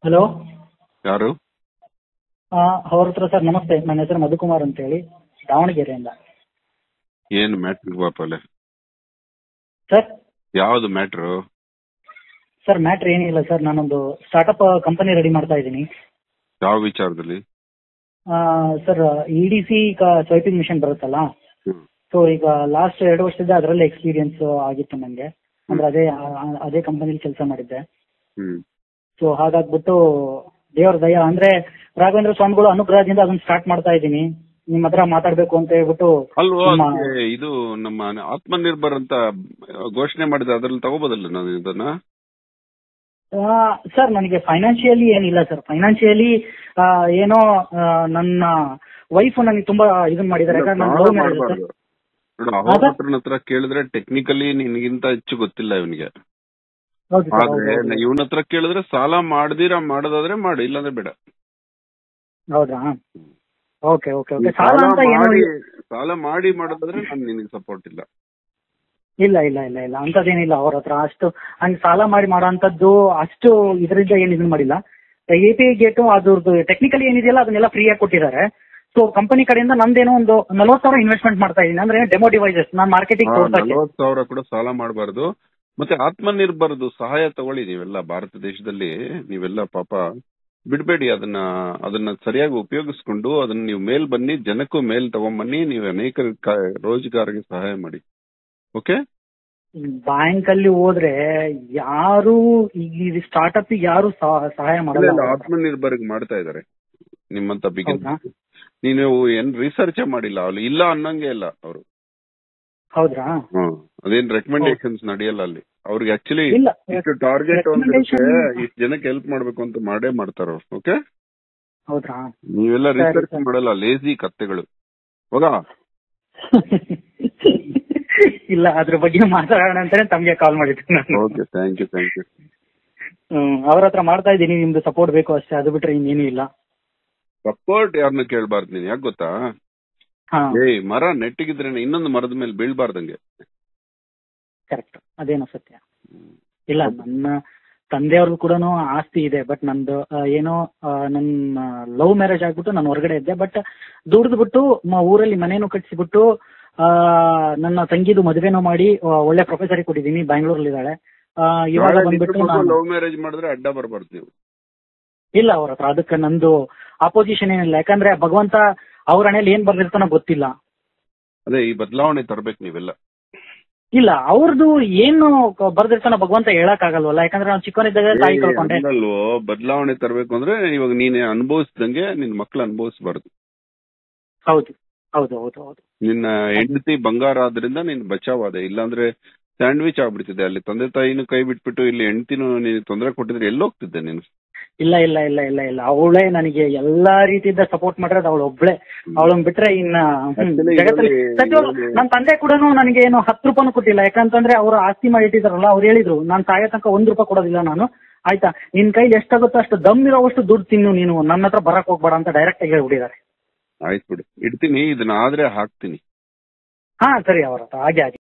Hello. ಯಾರು? ಅವ್ರ ಹತ್ರ ಸರ್ ನಮಸ್ತೆ, ನನ್ನ ಹೆಸರು ಮಧುಕುಮಾರ್ ಅಂತ ಹೇಳಿ, ದಾವಣಗೆರೆಯಿಂದ. ಏನು ಮ್ಯಾಟ್ರ್ ಬಾಪಲೆ? ಸರ್ ಯಾವ್ದು ಮ್ಯಾಟ್ರು? ಸರ್ ಮ್ಯಾಟ್ರ್ ಏನಿಲ್ಲ ಸರ್, ನಾನೊಂದು ಸ್ಟಾರ್ಟ್ಅಪ್ ಕಂಪನಿ ರೆಡಿ ಮಾಡ್ತಾ ಇದ್ದೀನಿ. ಯಾವ ವಿಚಾರದಲ್ಲಿ? ಸರ್ EDC ಸ್ವೈಪಿಂಗ್ ಮಿಷನ್ ಬರುತ್ತಲ್ಲ, ಸೊ ಈಗ ಲಾಸ್ಟ್ 2 ವರ್ಷದಿಂದ ಅದರಲ್ಲೇ ಎಕ್ಸ್ಪೀರಿಯನ್ಸ್ ಆಗಿತ್ತು ನನಗೆ. ಅಂದ್ರೆ ಅದೇ ಕಂಪನಿಲಿ ಕೆಲಸ ಮಾಡಿದ್ದೆ. ಸೊ ಹಾಗಾಗ್ಬಿಟ್ಟು ದೇವ್ರ ದಯ ಅಂದ್ರೆ ರಾಘವೇಂದ್ರ ಸ್ವಾಮಿಗಳು ಅನುಗ್ರಹದಿಂದ ಅದನ್ನ ಸ್ಟಾರ್ಟ್ ಮಾಡ್ತಾ ಇದ್ದೀನಿ. ನಿಮ್ ಹತ್ರ ಮಾತಾಡ್ಬೇಕು ಅಂತ ಹೇಳ್ಬಿಟ್ಟು. ಅಲ್ವಾ, ಇದು ನಮ್ಮ ಆತ್ಮನಿರ್ಭರ್ ಅಂತ ಘೋಷಣೆ ಮಾಡಿದ, ಅದ್ರಲ್ಲಿ ತಗೋಬೋದಲ್ಲ ನಾನು ಇದನ್ನ? ಸರ್ ನನಗೆ ಫೈನಾನ್ಷಿಯಲಿ ಏನಿಲ್ಲ ಸರ್. ಫೈನಾನ್ಷಿಯಲಿ ಏನೋ ನನ್ನ ವೈಫ್ ನನಗೆ ತುಂಬಾ ಇದನ್ ಮಾಡಿದ್ದಾರೆ. ಹತ್ರ ಕೇಳಿದ್ರೆ ಟೆಕ್ನಿಕಲಿ ನಿನಗಿಂತ ಹೆಚ್ಚು ಗೊತ್ತಿಲ್ಲ ಇವನಿಗೆ. ಆದ್ರೆ ಇವನ ಹತ್ರ ಕೇಳಿದ್ರೆ ಸಾಲ ಮಾಡೋದಾದ್ರೆ ಮಾಡು, ಇಲ್ಲಾಂದ್ರೆ ಬೇಡ. ಹೌದಾ? Okay okay okay. ಸಾಲ ಮಾಡಿ ಮಾಡೋದಾದ್ರೆ ನಾನು ನಿನಗೆ ಸಪೋರ್ಟ್ ಇಲ್ಲ. ಇಲ್ಲ ಇಲ್ಲ ಇಲ್ಲ ಇಲ್ಲ ಅಂತದೇನಿಲ್ಲ ಅವ್ರ ಹತ್ರ. ಅಷ್ಟು ಹಂಗೆ ಸಾಲ ಮಾಡಿ ಮಾಡೋಂಥದ್ದು ಅಷ್ಟು ಇದರಿಂದ ಏನು ಇದನ್ನ ಮಾಡಿಲ್ಲ. API ಗೇಟು ಅದ್ರದ್ದು ಟೆಕ್ನಿಕಲಿ ಏನಿದೆಯಲ್ಲ ಅದನ್ನೆಲ್ಲ ಫ್ರೀಯಾಗಿ ಕೊಟ್ಟಿದ್ದಾರೆ. ಸೊ ಕಂಪನಿ ಕಡೆಯಿಂದ ನಂದೇನೋ ಒಂದು 40,000 ಇನ್ವೆಸ್ಟ್ಮೆಂಟ್ ಮಾಡ್ತಾ ಇದ್ದೀನಿ. ಅಂದ್ರೆ ಡೆಮೋ ಡಿವೈಸಸ್ ನಾನು ಮಾರ್ಕೆಟಿಂಗ್ 40,000 ಕೂಡ ಸಾಲ ಮಾಡಬಾರ್ದು. ಮತ್ತೆ ಆತ್ಮನಿರ್ಭರ್ದು ಸಹಾಯ ತಗೊಳ್ಳಿ ನೀವೆಲ್ಲ. ಭಾರತ ದೇಶದಲ್ಲಿ ನೀವೆಲ್ಲ ಪಾಪ ಬಿಡ್ಬೇಡಿ ಅದನ್ನ ಸರಿಯಾಗಿ ಉಪಯೋಗಿಸ್ಕೊಂಡು ಅದನ್ನ ನೀವು ಮೇಲ್ ಬನ್ನಿ, ಜನಕ್ಕೂ ಮೇಲ್ ತಗೊಂಬನ್ನಿ, ನೀವು ಅನೇಕ ರೋಜಗಾರಿಗೆ ಸಹಾಯ ಮಾಡಿ. ಓಕೆ? ಬ್ಯಾಂಕ್ ಅಲ್ಲಿ ಹೋದ್ರೆ ಯಾರು ಈ ಸ್ಟಾರ್ಟ್ಅಪ್ ಯಾರು ಸಹಾಯ ಮಾಡಲ್ಲ. ಆತ್ಮನಿರ್ಭರ್ ಮಾಡ್ತಾ ಇದಾರೆ ನಿಮ್ಮಂತ ಬಿಗಿನರ್ಸ್. ನೀನು ಏನ್ ರಿಸರ್ಚ್ ಮಾಡಿಲ್ಲ, ಅಲ್ಲಿ ಇಲ್ಲ ಅನ್ನಂಗೆ ಇಲ್ಲ ಅವರು. ಹೌದ್ರಾ? ಅದೇನ್ ರೆಕಮೆಂಡೇಶನ್ಸ್ ನಡೆಯಲ್ಲ ಅಲ್ಲಿ. ಅವ್ರಿಗೆ ಆಕ್ಚುಲಿ ಇಷ್ಟು ಟಾರ್ಗೆಟ್ ಇಷ್ಟು ಜನಕ್ಕೆ ಹೆಲ್ಪ್ ಮಾಡ್ಬೇಕು ಅಂತ ಮಾಡೇ ಮಾಡ್ತಾರ. ಓಕೆ? ಹೌದ್ರಾ? ನೀವೆಲ್ಲ ರಿಸರ್ಚ್ ಮಾಡಲ್ಲ, ಲೇಜಿ ಕತ್ತೆಗಳು. ಹೋಗ. ಇಲ್ಲ, ಅದ್ರ ಬಗ್ಗೆ ಮಾತಾಡೋಣ ಅಂತಾನೆ ತಮ್ಗೆ ಕಾಲ್ ಮಾಡಿದ್ದೆ ನಾನು. Okay, thank you. ಅವ್ರ ಹತ್ರ ಮಾಡ್ತಾ ಇದ್ದೀನಿ, ನಿಮ್ದು ಸಪೋರ್ಟ್ ಬೇಕು ಅಷ್ಟೇ, ಅದು ಬಿಟ್ರೆ ಇನ್ನೇನು ಇಲ್ಲ. ಸಪೋರ್ಟ್ ಯಾರನ್ನ ಕೇಳಬಾರ್ದು ನೀನ್, ಯಾಕೆ ಗೊತ್ತಾ? ಮರ ನೆಟ್ಟಿಗಿದ್ರೆ ಇನ್ನೊಂದು ಮರದ ಮೇಲೆ ಬೀಳ್ಬಾರ್ದಂಗೆ. ಕರೆಕ್ಟ್, ಅದೇನೋ ಸತ್ಯ. ಇಲ್ಲ, ನನ್ನ ತಂದೆಯವ್ರಿಗೂ ಕೂಡ ಆಸ್ತಿ ಇದೆ. ಬಟ್ ನಂದು ಏನೋ ನನ್ನ ಲವ್ ಮ್ಯಾರೇಜ್ ಆಗ್ಬಿಟ್ಟು ನಾನು ಹೊರಗಡೆ ಇದ್ದೆ. ಬಟ್ ದುಡ್ದು ಊರಲ್ಲಿ ಮನೇನು ಕಟ್ಸಿಬಿಟ್ಟು ನನ್ನ ತಂಗಿದು ಮದುವೆನೂ ಮಾಡಿ ಒಳ್ಳೆ ಪ್ರೊಫೆಸರ್ ಕೊಟ್ಟಿದ್ದೀನಿ, ಬ್ಯಾಂಗ್ಳೂರಲ್ಲಿ ಇದ್ದಾಳೆ. ಇವಾಗ ಬಂದ್ಬಿಟ್ಟು ಲವ್ ಮ್ಯಾರೇಜ್ ಮಾಡಿದ್ರೆ ಅಡ್ಡ ಬರ್ಬಾರ್ದು ನೀವು. ಇಲ್ಲ ಅವ್ರ ಹತ್ರ ಅದಕ್ಕೆ ನಂದು ಅಪೋಸಿಷನ್ ಏನಿಲ್ಲ. ಯಾಕಂದ್ರೆ ಭಗವಂತ ಅವ್ರ ಹಣೆಯಲ್ಲಿ ಏನ್ ಬರ್ದಿರ್ತಾನೋ ಗೊತ್ತಿಲ್ಲ. ಅದೇ ಈ ಬದಲಾವಣೆ ತರಬೇಕು ನೀವೆಲ್ಲ. ಇಲ್ಲ, ಅವ್ರದ್ದು ಏನು ಬರ್ದಿರ್ತಾನೋ ಭಗವಂತ ಹೇಳಕ್ ಆಗಲ್ವಲ್ಲ. ಯಾಕಂದ್ರೆ ನಾವು ಚಿಕ್ಕವನಿದ್ದಾಗ ತಾಯಿ ಕಳ್ಕೊಂಡೆ. ಬದಲಾವಣೆ ತರಬೇಕು ಅಂದ್ರೆ ಇವಾಗ ನೀನೆ ಅನುಭವಿಸ್ದಂಗೆ ನಿನ್ ಮಕ್ಳು ಅನುಭವಿಸಬಾರ್ದು. ಹೌದು ಹೌದು ಹೌದು ಹೌದು. ನಿನ್ನ ಹೆಂಡತಿ ಬಂಗಾರ ಆದ್ರಿಂದ ನೀನ್ ಬಚಾವಾದೆ. ಇಲ್ಲಾಂದ್ರೆ ಸ್ಯಾಂಡ್ವಿಚ್ ಆಗ್ಬಿಡ್ತಿದೆ. ಅಲ್ಲಿ ತಂದೆ ತಾಯಿನೂ ಕೈ ಬಿಟ್ಬಿಟ್ಟು ಇಲ್ಲಿ ಹೆಂಡತಿನೂ ನೀನು ತೊಂದರೆ ಕೊಟ್ಟಿದ್ರೆ ಎಲ್ಲೋಗ್ತಿದ್ದೆ ನೀನು? ಇಲ್ಲ ಇಲ್ಲ ಇಲ್ಲ ಇಲ್ಲ ಇಲ್ಲ ಅವಳೇ ನನಗೆ ಎಲ್ಲಾ ರೀತಿಯಿಂದ ಸಪೋರ್ಟ್ ಮಾಡಿರೋದು ಅವಳು ಒಬ್ಳೆ. ಅವಳನ್ ಬಿಟ್ರೆ ಇನ್ನ ಜಗತ್ತಲ್ಲಿ ನನ್ನ ತಂದೆ ಕೂಡ ನನಗೆ ಏನು 10 ರೂಪಾಯಿನೂ ಕೊಟ್ಟಿಲ್ಲ. ಯಾಕಂತಂದ್ರೆ ಅವ್ರು ಆಸ್ತಿ ಮಾಡಿ ಇಟ್ಟಿದಾರಲ್ಲ, ಅವ್ರು ಹೇಳಿದ್ರು ನಾನು ಸಾಯೋ ತನಕ 1 ರೂಪಾಯಿ ಕೊಡೋದಿಲ್ಲ ನಾನು, ಆಯ್ತಾ? ನಿನ್ ಕೈಲಿ ಎಷ್ಟಾಗುತ್ತೋ ಅಷ್ಟು ದಮ್ ಇರೋವಷ್ಟು ದುಡ್ಡು ತಿನ್ನು, ನೀನು ನನ್ನ ಹತ್ರ ಬರಕ್ ಹೋಗ್ಬೇಡ ಅಂತ ಡೈರೆಕ್ಟ್ ಆಗಿ ಹೇಳ್ಬಿಟ್ಟಿದ್ದಾರೆ. ಆಯ್ತು ಬಿಡು, ಇಡ್ತೀನಿ. ಇದನ್ನ ಆದ್ರೆ ಹಾಕ್ತೀನಿ. ಹಾ ಸರಿ, ಅವ್ರ ಹತ್ರ ಹಾಗೆ